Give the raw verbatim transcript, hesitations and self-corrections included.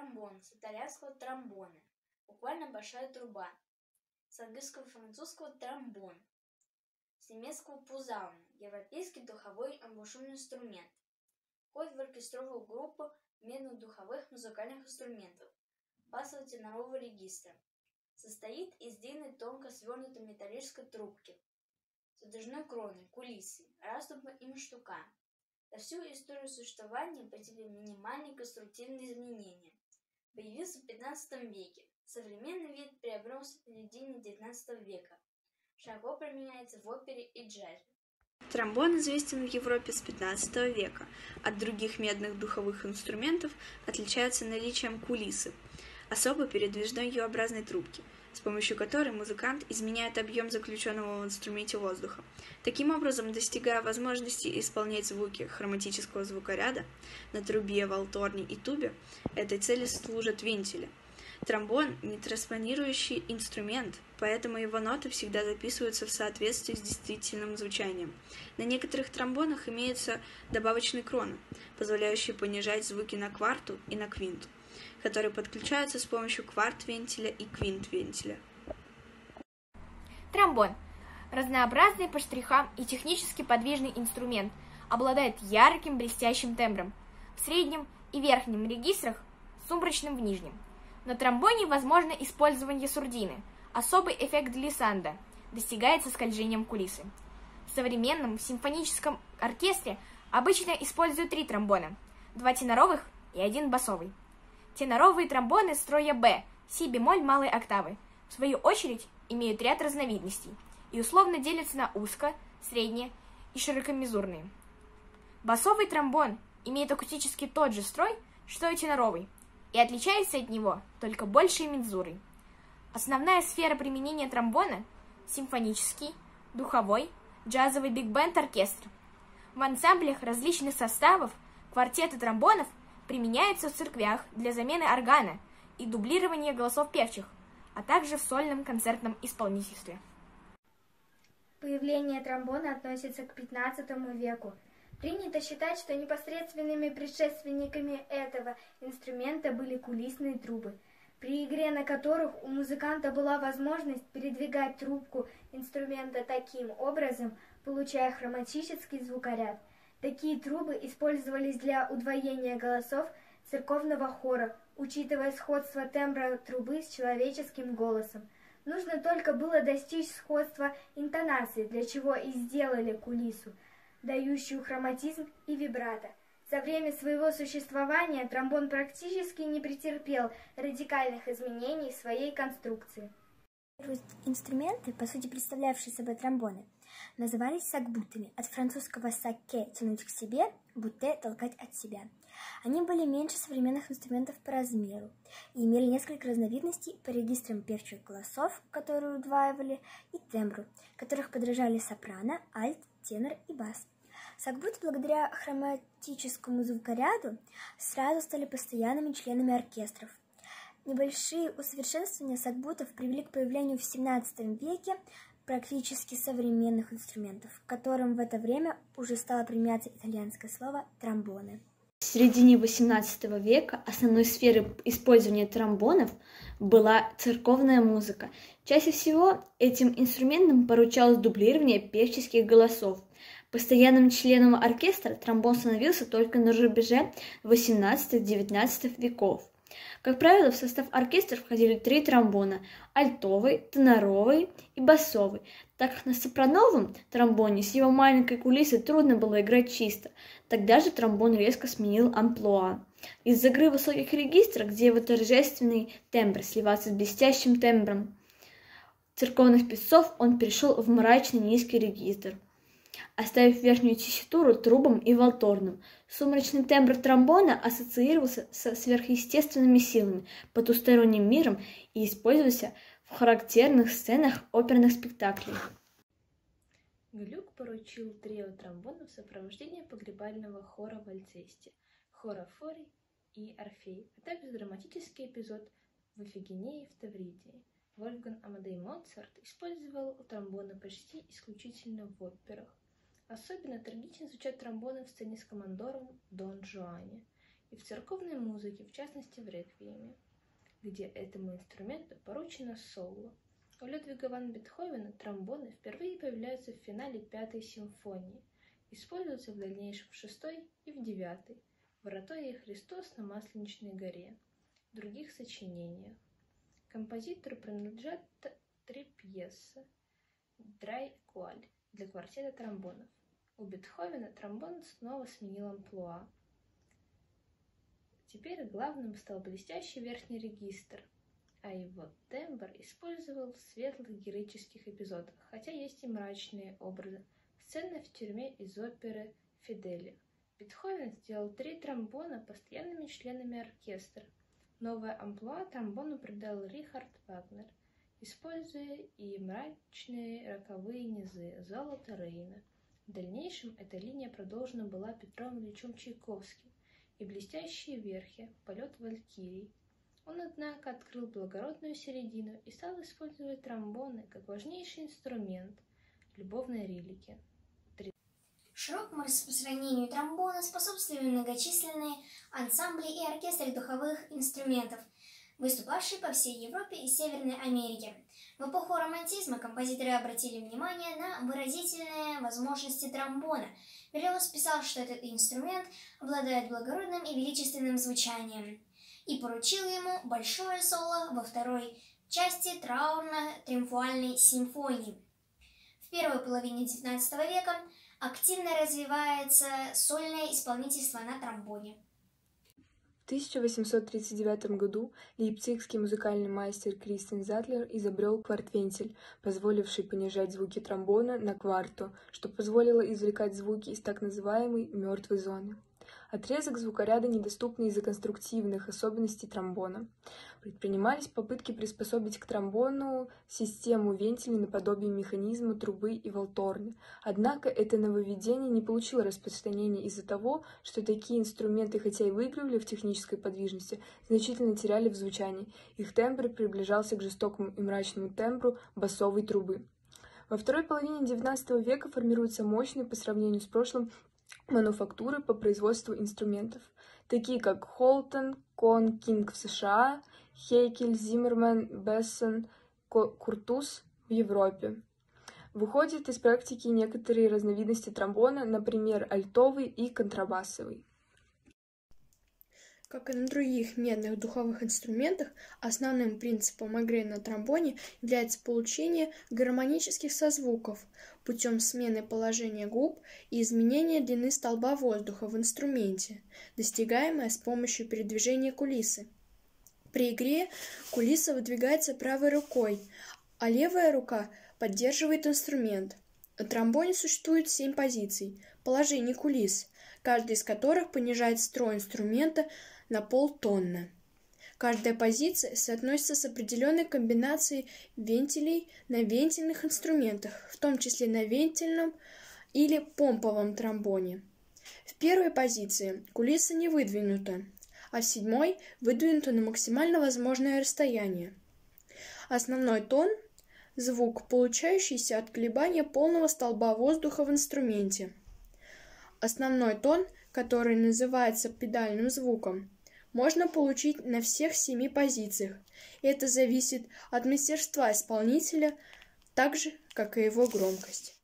Тромбон с итальянского тромбоне, буквально большая труба, с английского и французского тромбон, с немецкого пузаун, европейский духовой амбушюрный инструмент, входит в оркестровую группу медных духовых музыкальных инструментов басово-тенорового регистра. Состоит из длинной тонко свернутой металлической трубки с задвижной кроной, кулисой, расступом и мундштука. За всю историю существования потерпели минимальные конструктивные изменения. Появился в пятнадцатом веке. Современный вид приобрел в середине девятнадцатого века. Широко применяется в опере и джазе. Тромбон известен в Европе с пятнадцатого века. От других медных духовых инструментов отличается наличием кулисы, особо передвижной ю-образной трубки, с помощью которой музыкант изменяет объем заключенного в инструменте воздуха, таким образом достигая возможности исполнять звуки хроматического звукоряда на трубе, валторне и тубе. Этой цели служат вентили. Тромбон – нетранспонирующий инструмент, поэтому его ноты всегда записываются в соответствии с действительным звучанием. На некоторых тромбонах имеются добавочные кроны, позволяющие понижать звуки на кварту и на квинту, которые подключаются с помощью кварт-вентиля и квинт-вентиля. Тромбон – разнообразный по штрихам и технически подвижный инструмент, обладает ярким блестящим тембром, в среднем и верхнем регистрах, сумрачным в нижнем. На тромбоне возможно использование сурдины, особый эффект глиссанда, достигается скольжением кулисы. В современном симфоническом оркестре обычно используют три тромбона, два теноровых и один басовый. Теноровые тромбоны строя Б, си бемоль малой октавы, в свою очередь, имеют ряд разновидностей и условно делятся на узко, средне и широкомезурные. Басовый тромбон имеет акустически тот же строй, что и теноровый, и отличается от него только большей мензурой. Основная сфера применения тромбона – симфонический, духовой, джазовый биг-бенд-оркестр. В ансамблях различных составов квартеты тромбонов применяются в церквях для замены органа и дублирования голосов певчих, а также в сольном концертном исполнительстве. Появление тромбона относится к пятнадцатому веку. Принято считать, что непосредственными предшественниками этого инструмента были кулисные трубы, при игре на которых у музыканта была возможность передвигать трубку инструмента таким образом, получая хроматический звукоряд. Такие трубы использовались для удвоения голосов церковного хора, учитывая сходство тембра трубы с человеческим голосом. Нужно только было достичь сходства интонации, для чего и сделали кулису, дающую хроматизм и вибрато. За время своего существования тромбон практически не претерпел радикальных изменений в своей конструкции. Инструменты, по сути представлявшие собой тромбоны, назывались сакбутами, от французского «сакке» – тянуть к себе, «бутте» – толкать от себя. Они были меньше современных инструментов по размеру и имели несколько разновидностей по регистрам певчих голосов, которые удваивали, и тембру, которых подражали сопрано, альт, тенор и бас. Сакбуты, благодаря хроматическому звукоряду, сразу стали постоянными членами оркестров. Небольшие усовершенствования сакбутов привели к появлению в семнадцатом веке практически современных инструментов, которым в это время уже стало применяться итальянское слово «тромбоны». В середине восемнадцатого века основной сферой использования тромбонов была церковная музыка. Чаще всего этим инструментом поручалось дублирование певческих голосов. Постоянным членом оркестра тромбон становился только на рубеже восемнадцатого-девятнадцатого веков. Как правило, в состав оркестра входили три тромбона – альтовый, теноровый и басовый, так как на сопрановом тромбоне с его маленькой кулисой трудно было играть чисто. Тогда же тромбон резко сменил амплуа. Из игры высоких регистров, где его торжественный тембр сливался с блестящим тембром церковных певцов, он перешел в мрачный низкий регистр, оставив верхнюю тесситуру трубам и валторнам. Сумрачный тембр тромбона ассоциировался со сверхъестественными силами, потусторонним миром и использовался в характерных сценах оперных спектаклей. Глюк поручил трио тромбонов сопровождение погребального хора в Альцесте, хора Фори и Орфей, а также драматический эпизод в Ифигении в Тавридии. Вольфганг Амадей Моцарт использовал тромбоны почти исключительно в операх. Особенно трагично звучат тромбоны в сцене с командором Дон Жуане. и в церковной музыке, в частности в реквиеме, где этому инструменту поручено соло. У Людвига ван Бетховена тромбоны впервые появляются в финале Пятой симфонии, используются в дальнейшем в Шестой и в Девятой, в оратории «Христос на Масленичной горе», в других сочинениях. Композитору принадлежат три пьесы «Драй Куаль» для квартета тромбонов. У Бетховена тромбон снова сменил амплуа. Теперь главным стал блестящий верхний регистр, а его тембр использовал в светлых героических эпизодах, хотя есть и мрачные образы. Сцена в тюрьме из оперы «Фиделио». Бетховен сделал три тромбона постоянными членами оркестра. Новое амплуа тромбону придал Рихард Вагнер, используя и мрачные роковые низы «Золото Рейна». В дальнейшем эта линия продолжена была Петром Ильичем Чайковским, и блестящие верхи, полет валькирий. Он, однако, открыл благородную середину и стал использовать тромбоны как важнейший инструмент любовной реликвии. Широкому распространению тромбона способствовали многочисленные ансамбли и оркестры духовых инструментов, выступавшие по всей Европе и Северной Америке. В эпоху романтизма композиторы обратили внимание на выразительные возможности тромбона. Берлиоз писал, что этот инструмент обладает благородным и величественным звучанием, и поручил ему большое соло во второй части траурно-триумфальной симфонии. В первой половине девятнадцатого века активно развивается сольное исполнительство на тромбоне. В тысяча восемьсот тридцать девятом году лейпцигский музыкальный мастер Кристиан Затлер изобрел квартвентиль, позволивший понижать звуки тромбона на кварту, что позволило извлекать звуки из так называемой мертвой зоны. Отрезок звукоряда недоступный из-за конструктивных особенностей тромбона. Предпринимались попытки приспособить к тромбону систему вентилей наподобие механизма трубы и валторны. Однако это нововведение не получило распространения из-за того, что такие инструменты, хотя и выигрывали в технической подвижности, значительно теряли в звучании. Их тембр приближался к жестокому и мрачному тембру басовой трубы. Во второй половине девятнадцатого века формируются мощные по сравнению с прошлым мануфактуры по производству инструментов, такие как Холтон, Кон, Кинг в США, Хейкель, Зиммерман, Бессон, Куртус в Европе. Выходят из практики некоторые разновидности тромбона, например, альтовый и контрабасовый. Как и на других медных духовых инструментах, основным принципом игры на тромбоне является получение гармонических созвуков путем смены положения губ и изменения длины столба воздуха в инструменте, достигаемое с помощью передвижения кулисы. При игре кулиса выдвигается правой рукой, а левая рука поддерживает инструмент. На тромбоне существует семь позиций положений кулис, каждая из которых понижает строй инструмента на полтонны. Каждая позиция соотносится с определенной комбинацией вентилей на вентильных инструментах, в том числе на вентильном или помповом тромбоне. В первой позиции кулиса не выдвинута, а в седьмой выдвинута на максимально возможное расстояние. Основной тон – звук, получающийся от колебания полного столба воздуха в инструменте. Основной тон, который называется педальным звуком, можно получить на всех семи позициях. Это зависит от мастерства исполнителя, так же, как и его громкость.